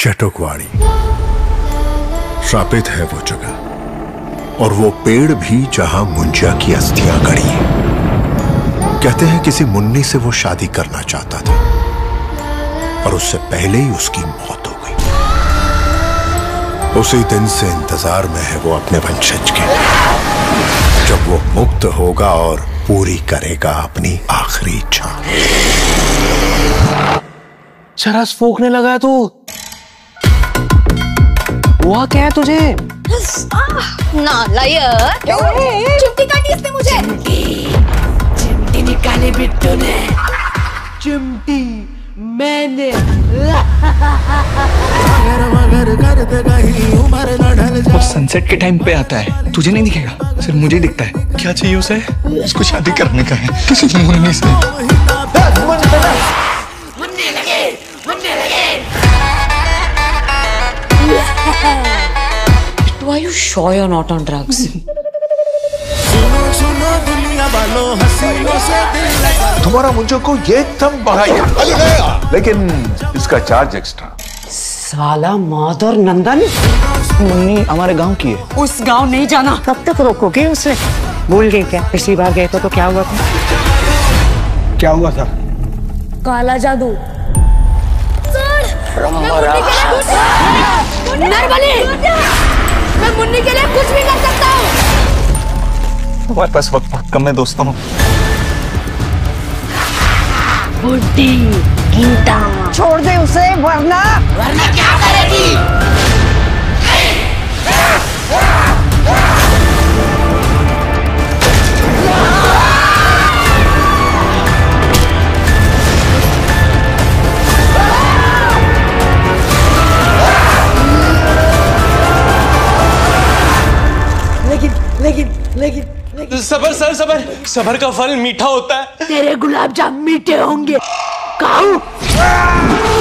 चटुकवाड़ी श्रापित है वो जगह और वो पेड़ भी जहां मुंजिया की अस्थियां गड़ी हैं। कहते हैं किसी मुन्नी से वो शादी करना चाहता था, पर उससे पहले ही उसकी मौत हो गई। उसी दिन से इंतजार में है वो अपने वंशज के, जब वो मुक्त होगा और पूरी करेगा अपनी आखिरी इच्छा। चरस फूकने लगा तू। हुआ क्या है तुझे? नालायक! चिमटी काटी इसने मुझे। चिमटी निकाली बिट्टू ने। चिमटी मैंने। वो सनसेट के टाइम पे आता है, तुझे नहीं दिखेगा, सिर्फ मुझे दिखता है। क्या चाहिए उसे? उसको शादी करने का है किसी मुन्नी से। Are you sure you're not on drugs? तुम्हारा मुझे को ये एकदम बढ़ाया, लेकिन इसका चार्ज एक्स्ट्रा। साला माधर नंदन। मुन्नी हमारे गांव की है। उस गांव नहीं जाना। कब तक रोकोगे उसे? भूल गए क्या? पिछली बार गए तो क्या हुआ था? क्या हुआ था? काला जादू। मैं मुन्नी के लिए कुछ भी कर सकता हूँ। हमारे पास वक्त बहुत कम है दोस्तों। बुड्ढी गीता। छोड़ दे उसे, वरना क्या करेगी? लेकिन सबर सर सबर, सबर का फल मीठा होता है। तेरे गुलाब जाम मीठे होंगे। काऊ।